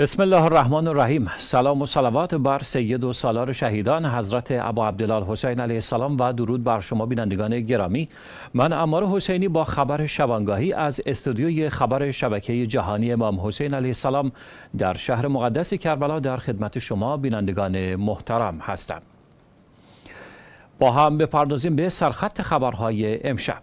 بسم الله الرحمن الرحیم. سلام و صلوات بر سید و سالار شهیدان حضرت ابا عبدالله حسین علیه السلام و درود بر شما بینندگان گرامی. من عمار حسینی با خبر شبانگاهی از استودیوی خبر شبکه جهانی امام حسین علیه السلام در شهر مقدس کربلا در خدمت شما بینندگان محترم هستم. با هم بپردازیم به سرخط خبرهای امشب.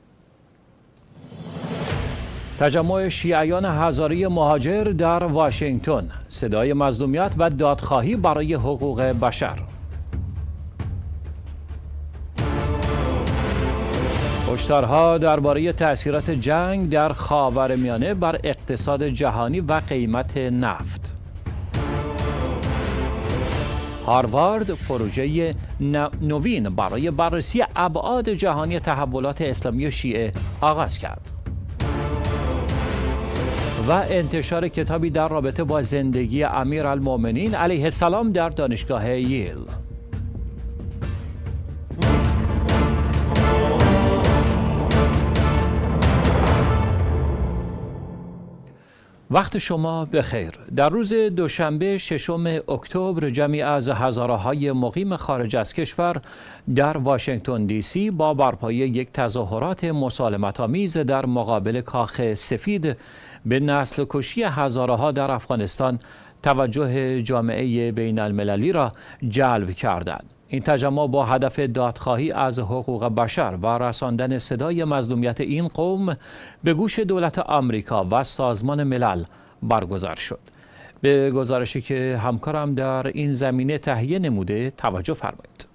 تجمع شیعیان هزاری مهاجر در واشنگتن، صدای مظلومیت و دادخواهی برای حقوق بشر. هشدارها درباره تأثیرات جنگ در خاورمیانه بر اقتصاد جهانی و قیمت نفت. هاروارد پروژه نوین برای بررسی ابعاد جهانی تحولات اسلامی شیعه آغاز کرد. و انتشار کتابی در رابطه با زندگی امیرالمؤمنین علیه السلام در دانشگاه ییل. وقت شما بخیر. در روز دوشنبه 6 اکتبر جمعی از هزاره‌های مقیم خارج از کشور در واشنگتن دی سی با برپایی یک تظاهرات مسالمت‌آمیز در مقابل کاخ سفید به نسل کشی هزارها در افغانستان توجه جامعه بین المللی را جلب کردند. این تجمع با هدف دادخواهی از حقوق بشر و رساندن صدای مظلومیت این قوم به گوش دولت آمریکا و سازمان ملل برگزار شد. به گزارشی که همکارم در این زمینه تهیه نموده توجه فرمایید.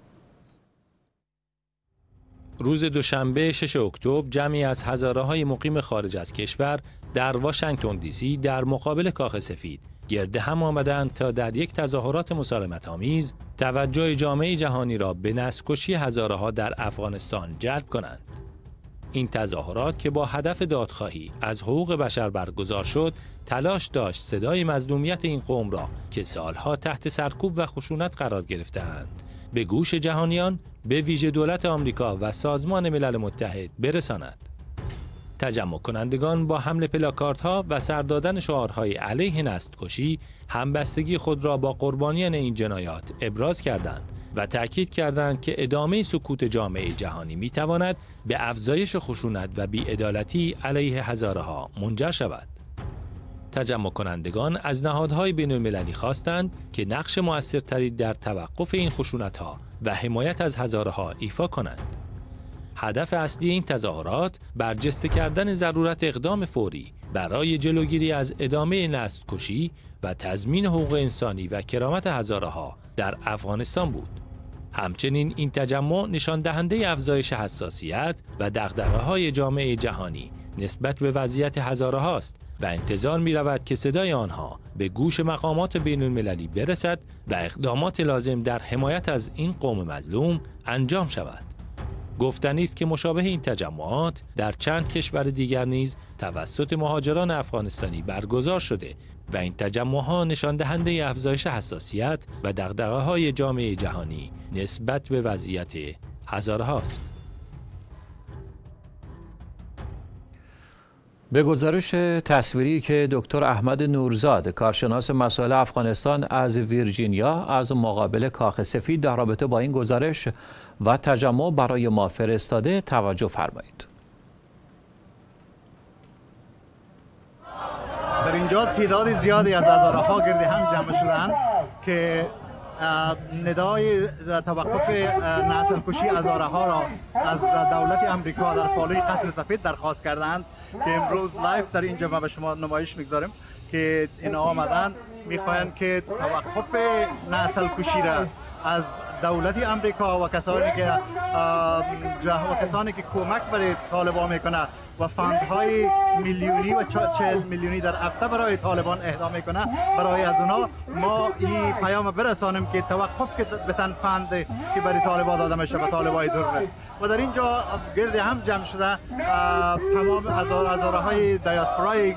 روز دوشنبه 6 اکتبر جمعی از هزاره‌های مقیم خارج از کشور در واشنگتن دی سی در مقابل کاخ سفید گرد هم آمدند تا در یک تظاهرات مسالمت‌آمیز توجه جامعه جهانی را به نسل‌کشی هزارها در افغانستان جلب کنند. این تظاهرات که با هدف دادخواهی از حقوق بشر برگزار شد، تلاش داشت صدای مظلومیت این قوم را که سالها تحت سرکوب و خشونت قرار گرفته‌اند به گوش جهانیان، به ویژه دولت آمریکا و سازمان ملل متحد برساند. تجمع کنندگان با حمل پلاکاردها و سر دادن شعارهای علیه نسل‌کشی همبستگی خود را با قربانیان این جنایات ابراز کردند و تأکید کردند که ادامه سکوت جامعه جهانی می‌تواند به افزایش خشونت و بی‌عدالتی علیه هزارها منجر شود. تجمع کنندگان از نهادهای بین‌المللی خواستند که نقش مؤثرتری در توقف این خشونت‌ها و حمایت از هزارها ایفا کنند. هدف اصلی این تظاهرات برجسته کردن ضرورت اقدام فوری برای جلوگیری از ادامه نسل‌کشی و تضمین حقوق انسانی و کرامت هزارها در افغانستان بود. همچنین این تجمع نشان دهنده افزایش حساسیت و دغدغه‌های جامعه جهانی نسبت به وضعیت هزارها است و انتظار می رود که صدای آنها به گوش مقامات بین المللی برسد و اقدامات لازم در حمایت از این قوم مظلوم انجام شود. گفتنی است که مشابه این تجمعات در چند کشور دیگر نیز توسط مهاجران افغانستانی برگزار شده و این تجمعها نشان دهنده افزایش حساسیت و دغدغه‌های جامعه جهانی نسبت به وضعیت هزارهاست. به گزارش تصویری که دکتر احمد نورزاد کارشناس مسائل افغانستان از ویرجینیا از مقابل کاخ سفید در رابطه با این گزارش و تجمع برای ما فرستاده توجه فرمایید. در اینجا تعداد زیادی از هزارها گرد هم جمع شدند که ندای توقف نسل کشی هزارها را از دولت آمریکا در پالوی قصر سفید درخواست کردند که امروز لایف در اینجا ما به شما نمایش میگذاریم که اینا آمدن میخواهند که توقف نسل کشی را از دولت آمریکا و کسانی که کمک برای طالبان میکنه و فندهای میلیونی و 40 میلیونی در هفته برای طالبان اهدا میکنه، برای از اونا ما این پیام برسانیم که توقف که بتن فند که برای طالبان داده میشه به طالبای تروریست. و در اینجا گرد هم جمع شده تمام هزارهای دیاسپورای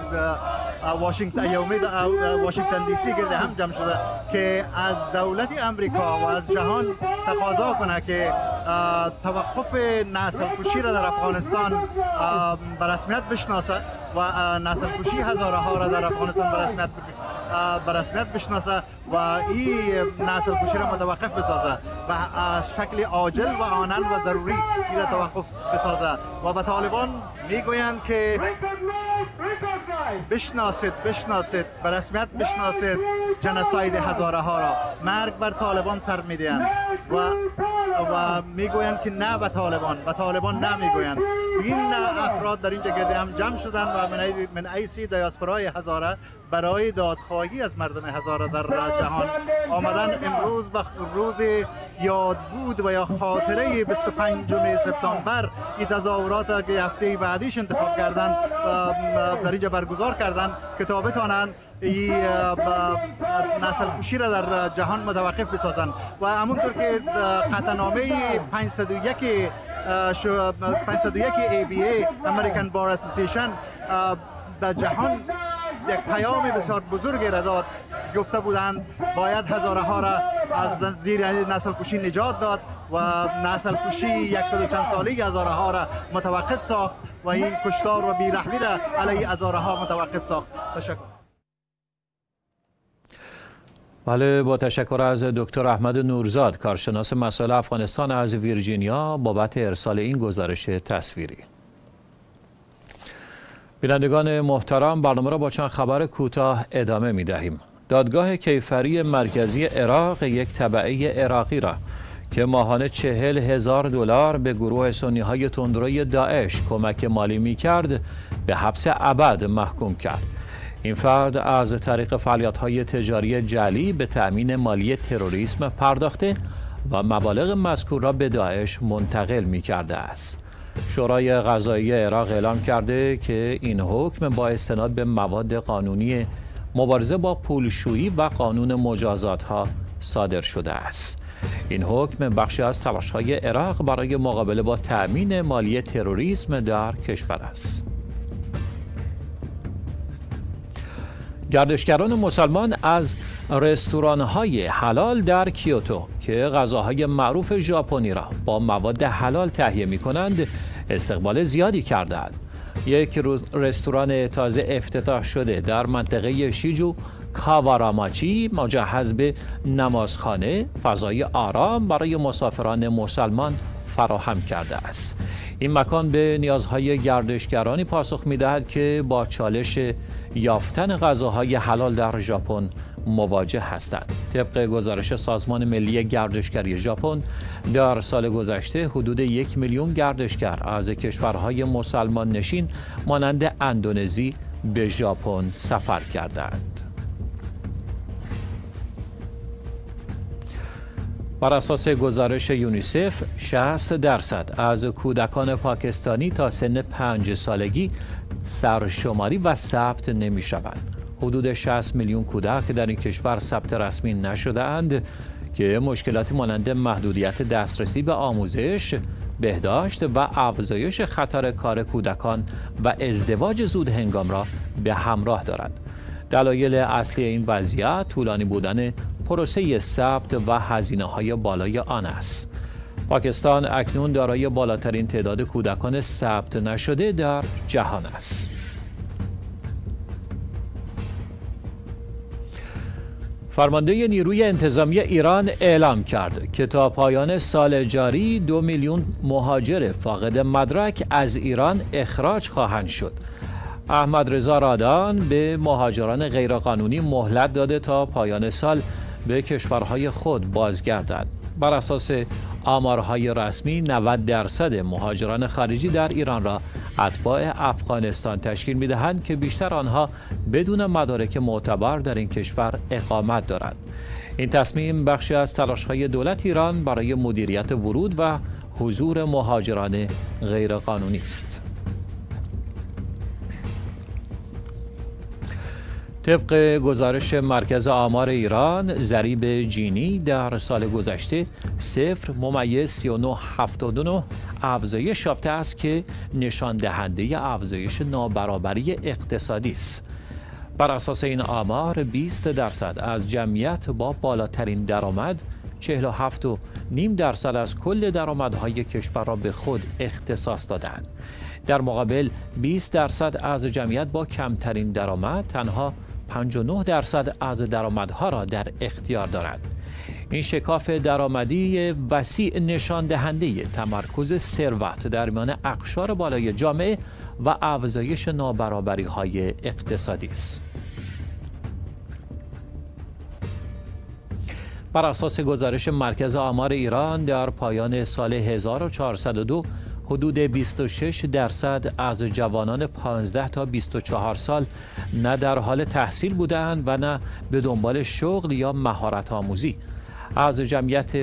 واشنگتن دی سی گرد هم جمع شده که از دولت آمریکا و از جهان تقاضا کنه که توقف نسل کشی را در افغانستان به رسمیت بشناسه و نسل کشی هزاره ها را در افغانستان به رسمیت بشناسه و این نسل کشی را متوقف بسازه و شکل عاجل و آنن و ضروری این را توقف بسازه و به طالبان میگویند که بشناسید به رسمیت بشناسید جنساید هزاره ها را. مرگ بر طالبان سر میدهند و میگویند که نه به طالبان نمیگویند. این افراد در اینجا گرد هم جمع شدند و من ایسی دیاسپورای هزاره برای دادخواهی از مردم هزاره در جهان آمدن. امروز به روز یاد بود و یا خاطره 25 سپتامبر این تظاهرات که هفته بعدیش انتخاب کردن در اینجا برگزار کردن که تا بتانند این نسل کشی را در جهان متوقف بسازند و همونطور که قطعنامه 501 ABA American Bar Association در جهان یک پیام بسیار بزرگی را داد. گفته بودند باید هزاره ها را از زیر نسل کشی نجات داد و نسل کشی 100 و چند ساله هزاره ها را متوقف ساخت و این کشتار و بیرحمی را علیه هزاره ها متوقف ساخت. تشکر. بله، با تشکر از دکتر احمد نورزاد، کارشناس مسائل افغانستان از ویرجینیا، بابت ارسال این گزارش تصویری. بینندگان محترم، برنامه را با چند خبر کوتاه ادامه می دهیم. دادگاه کیفری مرکزی عراق یک تبعه عراقی را که ماهانه 40,000 دلار به گروه سنی‌های تندروی داعش کمک مالی می کرد به حبس ابد محکوم کرد. این فرد از طریق فعالیت‌های تجاری جعلی به تأمین مالی تروریسم پرداخته و مبالغ مذکور را به داعش منتقل می‌کرده است. شورای قضایی عراق اعلام کرده که این حکم با استناد به مواد قانونی مبارزه با پولشویی و قانون مجازات‌ها صادر شده است. این حکم بخشی از تلاش‌های عراق برای مقابله با تأمین مالی تروریسم در کشور است. گردشگران مسلمان از رستوران‌های حلال در کیوتو که غذاهای معروف ژاپنی را با مواد حلال تهیه می‌کنند استقبال زیادی کردند. یک رستوران تازه افتتاح شده در منطقه شیجو کاواراماچی مجهز به نمازخانه فضای آرام برای مسافران مسلمان فراهم کرده است. این مکان به نیازهای گردشگرانی پاسخ می‌دهد که با چالش یافتن غذاهای حلال در ژاپن مواجه هستند. طبق گزارش سازمان ملی گردشگری ژاپن، در سال گذشته حدود 1 میلیون گردشگر از کشورهای مسلمان نشین مانند اندونزی به ژاپن سفر کردند. بر اساس گزارش یونیسف 60% از کودکان پاکستانی تا سن 5 سالگی سرشماری و ثبت نمی شوند. حدود 60 میلیون کودک در این کشور ثبت رسمی نشده اند که مشکلاتی مانند محدودیت دسترسی به آموزش، بهداشت و افزایش خطر کار کودکان و ازدواج زود هنگام را به همراه دارند. دلایل اصلی این وضعیت طولانی بودن پروسه ثبت و هزینه‌های بالای آن است. پاکستان اکنون دارای بالاترین تعداد کودکان ثبت نشده در جهان است. فرمانده نیروی انتظامی ایران اعلام کرد که تا پایان سال جاری 2 میلیون مهاجر فاقد مدرک از ایران اخراج خواهند شد. احمد رضا رادان به مهاجران غیرقانونی مهلت داده تا پایان سال به کشورهای خود بازگردند. بر اساس آمارهای رسمی 90% مهاجران خارجی در ایران را اتباع افغانستان تشکیل می‌دهند که بیشتر آنها بدون مدارک معتبر در این کشور اقامت دارند. این تصمیم بخشی از تلاش‌های دولت ایران برای مدیریت ورود و حضور مهاجران غیرقانونی است. طبق گزارش مرکز آمار ایران، ضریب جینی در سال گذشته 0.3979 افزایش یافته است که نشان دهنده افزایش نابرابری اقتصادی است. بر اساس این آمار 20% از جمعیت با بالاترین درآمد 47.5% از کل درآمدهای کشور را به خود اختصاص دادند. در مقابل 20% از جمعیت با کمترین درآمد تنها 59% از درآمدها را در اختیار دارند. این شکاف درآمدی وسیع نشان دهنده تمرکز ثروت در میان اقشار بالای جامعه و افزایش نابرابری‌های اقتصادی است. بر اساس گزارش مرکز آمار ایران در پایان سال 1402 حدود 26% از جوانان 15 تا 24 سال نه در حال تحصیل بودند و نه به دنبال شغل یا مهارت آموزی. از جمعیت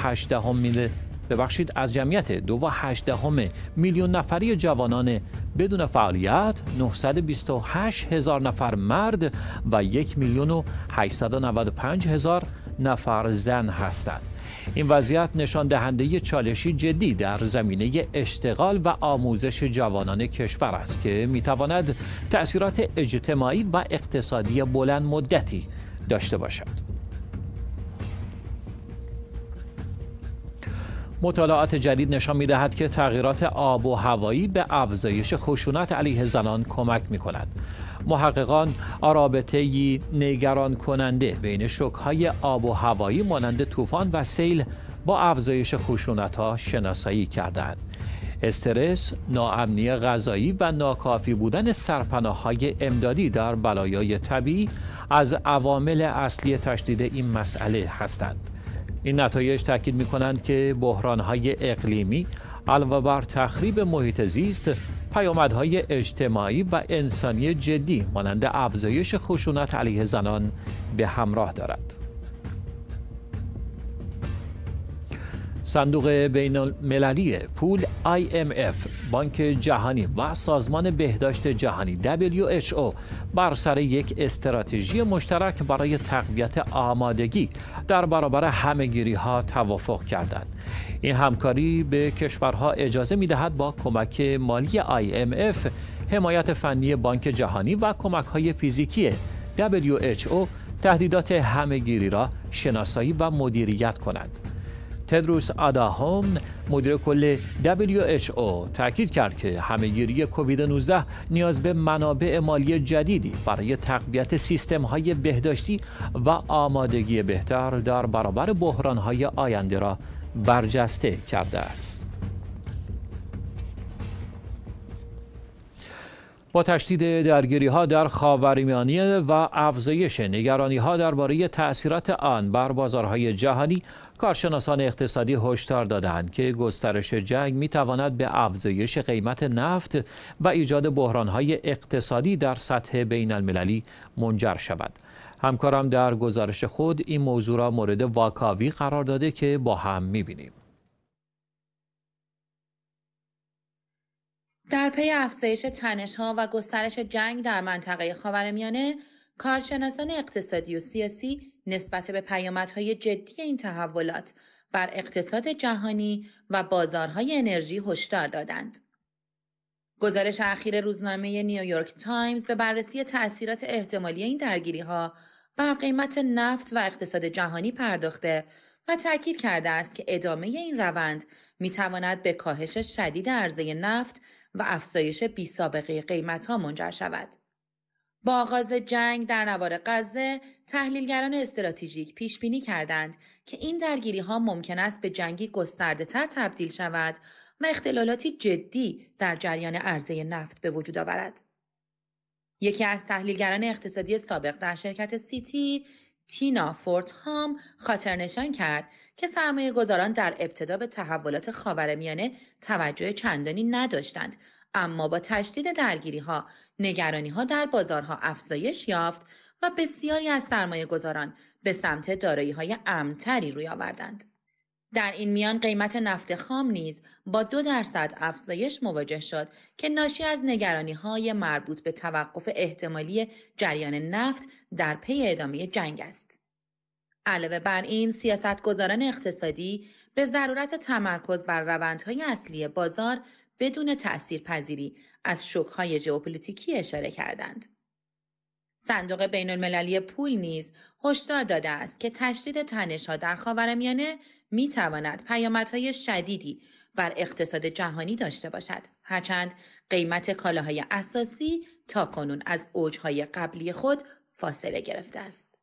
2.8 میلیون نفری جوانان بدون فعالیت 928,000 نفر مرد و 1,895,000 نفر زن هستند. این وضعیت نشان دهنده چالشی جدی در زمینه اشتغال و آموزش جوانان کشور است که میتواند تأثیرات اجتماعی و اقتصادی بلند مدتی داشته باشد. مطالعات جدید نشان می‌دهد که تغییرات آب و هوایی به افزایش خشونت علیه زنان کمک می‌کند. محققان رابطه‌ای نگران کننده بین شوک‌های آب و هوایی مانند طوفان و سیل با افزایش خشونت‌ها شناسایی کردند. استرس، ناامنی غذایی و ناکافی بودن سرپناه‌های امدادی در بلایای طبیعی از عوامل اصلی تشدید این مسئله هستند. این نتایج تاکید می‌کنند که بحران‌های اقلیمی علاوه بر تخریب محیط زیست، پیامدهای اجتماعی و انسانی جدی مانند افزایش خشونت علیه زنان به همراه دارد. صندوق بین المللی پول IMF، بانک جهانی و سازمان بهداشت جهانی WHO بر سر یک استراتژی مشترک برای تقویت آمادگی در برابر همه‌گیری‌ها توافق کردند. این همکاری به کشورها اجازه می‌دهد با کمک مالی IMF، حمایت فنی بانک جهانی و کمک‌های فیزیکی WHO تهدیدات همه‌گیری را شناسایی و مدیریت کنند. تدروس آداهوم، مدیر کل WHO، تاکید کرد که همه‌گیری کووید 19 نیاز به منابع مالی جدیدی برای تقویت سیستم‌های بهداشتی و آمادگی بهتر در برابر بحران‌های آینده را برجسته کرده است. با تشدید درگیری‌ها در خاورمیانه و افزایش نگرانی‌ها درباره تأثیرات آن بر بازارهای جهانی، کارشناسان اقتصادی هشدار دادند که گسترش جنگ می‌تواند به افزایش قیمت نفت و ایجاد بحران‌های اقتصادی در سطح بین‌المللی منجر شود. همکارم در گزارش خود این موضوع را مورد واکاوی قرار داده که با هم می‌بینیم. در پی افزایش تنش‌ها و گسترش جنگ در منطقه خاورمیانه، کارشناسان اقتصادی و سیاسی نسبت به پیامدهای جدی این تحولات بر اقتصاد جهانی و بازارهای انرژی هشدار دادند. گزارش اخیر روزنامه نیویورک تایمز به بررسی تأثیرات احتمالی این درگیری‌ها بر قیمت نفت و اقتصاد جهانی پرداخته و تاکید کرده است که ادامه این روند می‌تواند به کاهش شدید عرضه نفت و افزایش بی‌سابقه قیمت‌ها منجر شود. با آغاز جنگ در نوار غزه، تحلیلگران استراتژیک پیش‌بینی کردند که این درگیری‌ها ممکن است به جنگی گسترده‌تر تبدیل شود و اختلالاتی جدی در جریان عرضه نفت به وجود آورد. یکی از تحلیلگران اقتصادی سابق در شرکت سیتی، تینا فورتهام، خاطرنشان کرد که سرمایه‌گذاران در ابتدا به تحولات خاورمیانه توجه چندانی نداشتند، اما با تشدید درگیری‌ها، نگرانی‌ها در بازارها افزایش یافت و بسیاری از سرمایه‌گذاران به سمت دارایی‌های امن‌تری روی آوردند. در این میان قیمت نفت خام نیز با 2% افزایش مواجه شد که ناشی از نگرانی‌های مربوط به توقف احتمالی جریان نفت در پی ادامه جنگ است. علاوه بر این، سیاستگزاران اقتصادی به ضرورت تمرکز بر روندهای اصلی بازار بدون تأثیرپذیری از شوک‌های ژئوپلیتیکی اشاره کردند. صندوق بین المللی پول نیز هشدار داده است که تشدید تنش‌ها در خاورمیانه می‌تواند پیامدهای شدیدی بر اقتصاد جهانی داشته باشد، هرچند قیمت کالاهای اساسی تاکنون از اوج‌های قبلی خود فاصله گرفته است.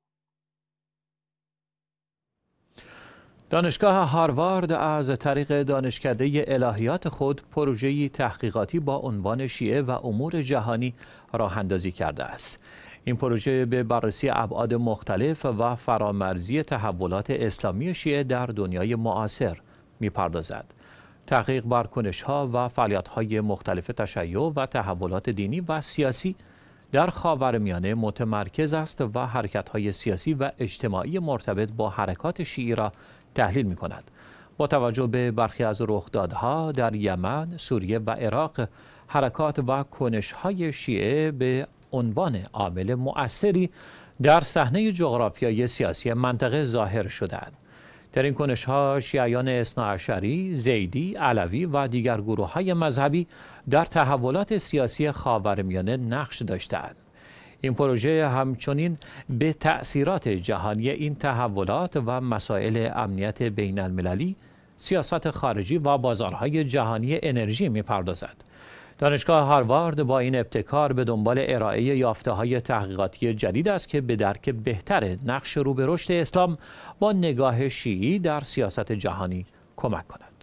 دانشگاه هاروارد از طریق دانشکده الهیات خود پروژه‌ای تحقیقاتی با عنوان شیعه و امور جهانی راه اندازی کرده است. این پروژه به بررسی ابعاد مختلف و فرامرزی تحولات اسلامی شیعه در دنیای معاصر می‌پردازد. تحقیق بر کنش‌ها و فعالیت‌های مختلف تشیع و تحولات دینی و سیاسی در خاورمیانه متمرکز است و حرکت‌های سیاسی و اجتماعی مرتبط با حرکات شیعی را تحلیل می‌کند. با توجه به برخی از رخدادها در یمن، سوریه و عراق، حرکات و کنش‌های شیعه به عنوان عامل مؤثری در صحنه جغرافیایی سیاسی منطقه ظاهر شده‌اند. در این کنش‌ها شیعیان اثناعشری، زیدی، علوی و دیگر گروه‌های مذهبی در تحولات سیاسی خاورمیانه نقش داشته‌اند. این پروژه همچنین به تأثیرات جهانی این تحولات و مسائل امنیت بین المللی، سیاست خارجی و بازارهای جهانی انرژی می‌پردازد. دانشگاه هاروارد با این ابتکار به دنبال ارائه یافته‌های تحقیقاتی جدید است که به درک بهتر نقش رو به رشد اسلام با نگاه شیعی در سیاست جهانی کمک کند.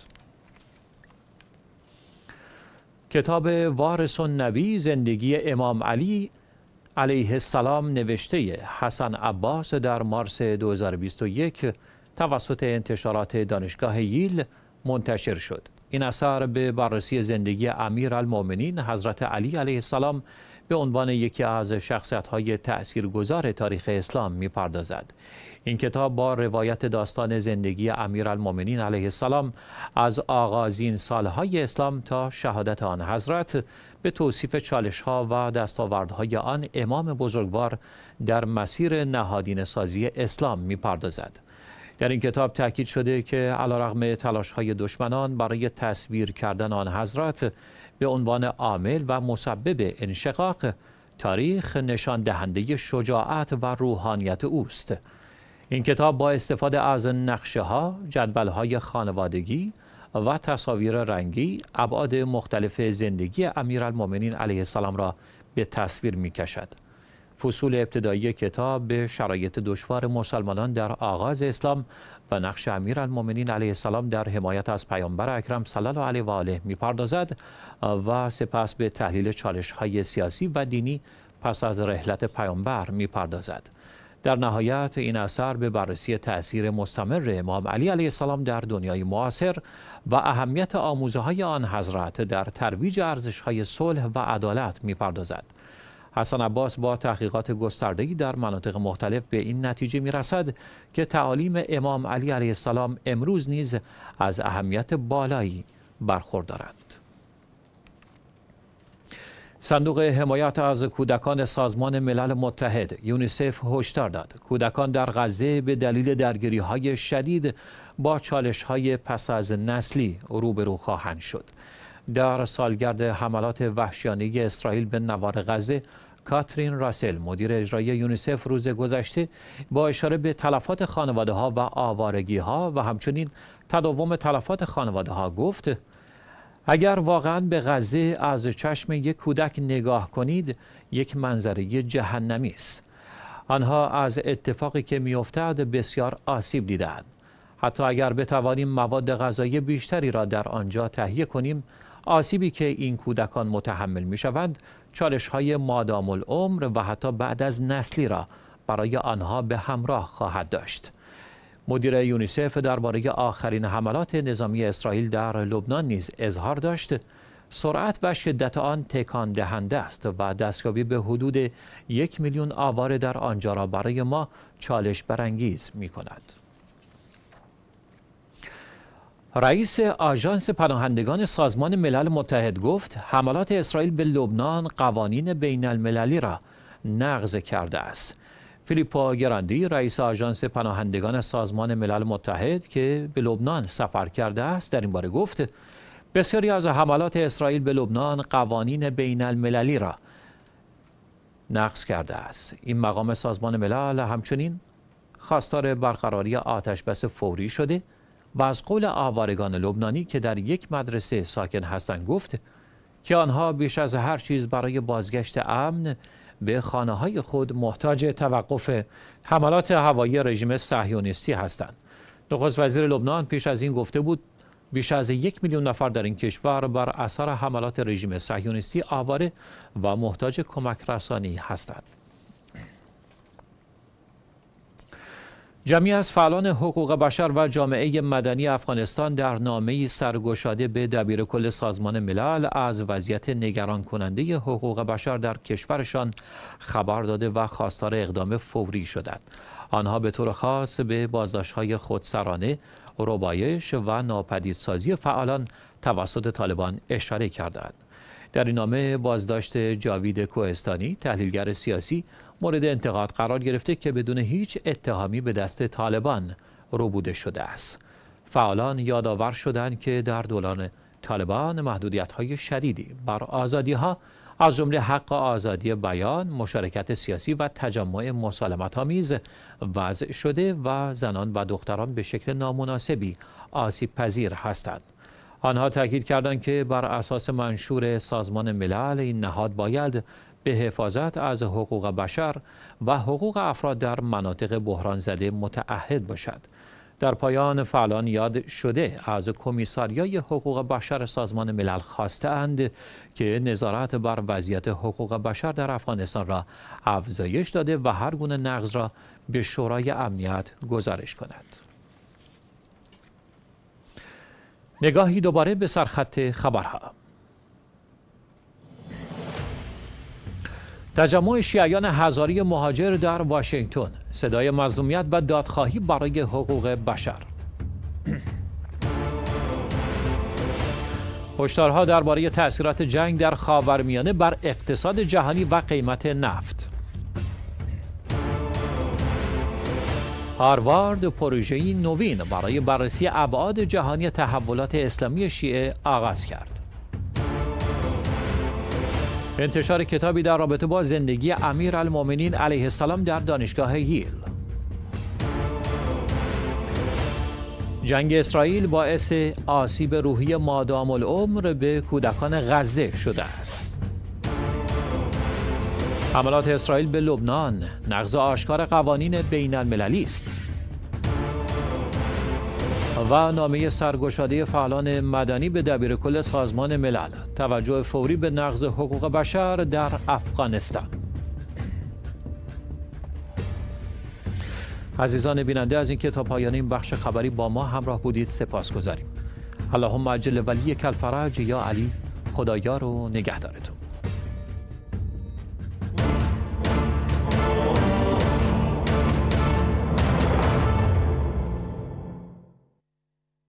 کتاب وارث النبی، زندگی امام علی علیه السلام نوشته حسن عباس در مارس 2021 توسط انتشارات دانشگاه ییل منتشر شد. این اثر به بررسی زندگی امیرالمؤمنین حضرت علی علیه السلام به عنوان یکی از شخصیت‌های تأثیرگذار تاریخ اسلام می‌پردازد. این کتاب با روایت داستان زندگی امیرالمؤمنین علیه السلام از آغازین سالهای اسلام تا شهادت آن حضرت به توصیف چالش‌ها و دستاوردهای آن امام بزرگوار در مسیر نهادینه سازی اسلام می‌پردازد. در این کتاب تاکید شده که علیرغم تلاش‌های دشمنان برای تصویر کردن آن حضرت به عنوان عامل و مسبب انشقاق، تاریخ نشان دهنده شجاعت و روحانیت اوست. این کتاب با استفاده از نقشه‌ها، جدول‌های خانوادگی و تصاویر رنگی ابعاد مختلف زندگی امیرالمؤمنین علیه السلام را به تصویر می‌کشد. فصول ابتدایی کتاب به شرایط دشوار مسلمانان در آغاز اسلام و نقش امیرالمؤمنین علیه السلام در حمایت از پیامبر اکرم صلی الله علیه و آله می‌پردازد و سپس به تحلیل چالش‌های سیاسی و دینی پس از رحلت پیامبر می‌پردازد. در نهایت این اثر به بررسی تأثیر مستمر امام علی علیه السلام در دنیای معاصر و اهمیت آموزه‌های آن حضرت در ترویج ارزش‌های صلح و عدالت می‌پردازد. حسن عباس با تحقیقات گسترده‌ای در مناطق مختلف به این نتیجه می‌رسد که تعالیم امام علی علیه السلام امروز نیز از اهمیت بالایی برخوردارند. صندوق حمایت از کودکان سازمان ملل متحد یونیسف هشدار داد کودکان در غزه به دلیل درگیری‌های شدید با چالش‌های پس از نسلی روبرو خواهند شد. در سالگرد حملات وحشیانه اسرائیل به نوار غزه، کاترین راسل مدیر اجرایی یونیسف روز گذشته با اشاره به تلفات خانواده‌ها و آوارگی‌ها و همچنین تداوم تلفات خانواده‌ها گفت: اگر واقعاً به غزه از چشم یک کودک نگاه کنید، یک منظره جهنمی است. آنها از اتفاقی که می‌افتد بسیار آسیب دیدند. حتی اگر بتوانیم مواد غذایی بیشتری را در آنجا تهیه کنیم، آسیبی که این کودکان متحمل می‌شوند، چالش‌های مادام العمر و حتی بعد از نسلی را برای آنها به همراه خواهد داشت. مدیر یونیسف درباره آخرین حملات نظامی اسرائیل در لبنان نیز اظهار داشت سرعت و شدت آن تکان دهنده است و دستیابی به حدود 1 میلیون آواره در آنجا را برای ما چالش برانگیز می‌کند. رئیس آژانس پناهندگان سازمان ملل متحد گفت حملات اسرائیل به لبنان قوانین بین المللی را نقض کرده است. فیلیپو گراندی رئیس آژانس پناهندگان سازمان ملل متحد که به لبنان سفر کرده است در این باره گفت بسیاری از حملات اسرائیل به لبنان قوانین بین المللی را نقض کرده است. این مقام سازمان ملل همچنین خواستار برقراری آتشبس فوری شده و از قول آوارگان لبنانی که در یک مدرسه ساکن هستند گفت که آنها بیش از هر چیز برای بازگشت امن به خانه‌های خود محتاج توقف حملات هوایی رژیم صهیونیستی هستند. نخست وزیر لبنان پیش از این گفته بود بیش از 1 میلیون نفر در این کشور بر اثر حملات رژیم صهیونیستی آواره و محتاج کمک رسانی هستند. جمعی از فعالان حقوق بشر و جامعه مدنی افغانستان در نامه‌ای سرگشاده به دبیرکل سازمان ملل از وضعیت نگران کننده حقوق بشر در کشورشان خبر داده و خواستار اقدام فوری شدند. آنها به طور خاص به بازداشت‌های خودسرانه، ربایش و ناپدیدسازی فعالان توسط طالبان اشاره کردند. در این نامه بازداشت جاوید کوهستانی، تحلیلگر سیاسی، مورد انتقاد قرار گرفته که بدون هیچ اتهامی به دست طالبان ربوده شده است. فعالان یادآور شدند که در دوران طالبان محدودیت‌های شدیدی بر آزادی‌ها از جمله حق آزادی بیان، مشارکت سیاسی و تجمع مسالمت‌آمیز وضع شده و زنان و دختران به شکل نامناسبی آسیب پذیر هستند. آنها تاکید کردند که بر اساس منشور سازمان ملل این نهاد باید به حفاظت از حقوق بشر و حقوق افراد در مناطق بحران زده متعهد باشد. در پایان فعالان یاد شده از کمیساریای حقوق بشر سازمان ملل خواسته‌اند که نظارت بر وضعیت حقوق بشر در افغانستان را افزایش داده و هر گونه نقض را به شورای امنیت گزارش کند. نگاهی دوباره به سرخط خبرها. تجمع شیعیان هزاری مهاجر در واشنگتن، صدای مظلومیت و دادخواهی برای حقوق بشر. هشدارها درباره تأثیرات جنگ در خاورمیانه بر اقتصاد جهانی و قیمت نفت. هاروارد پروژه‌ای نوین برای بررسی ابعاد جهانی تحولات اسلامی شیعه آغاز کرد. انتشار کتابی در رابطه با زندگی امیرالمومنین علیه السلام در دانشگاه ییل. جنگ اسرائیل باعث آسیب روحی مادام العمر به کودکان غزه شده است. حملات اسرائیل به لبنان نقض آشکار قوانین بین المللی است. و نامه سرگشاده فعالان مدنی به دبیرکل سازمان ملل، توجه فوری به نقض حقوق بشر در افغانستان. عزیزان بیننده، از اینکه تا پایان این بخش خبری با ما همراه بودید سپاسگزاریم. اللهم عجل ولیک الفرج یا علی. خدایا رو نگهدارتون.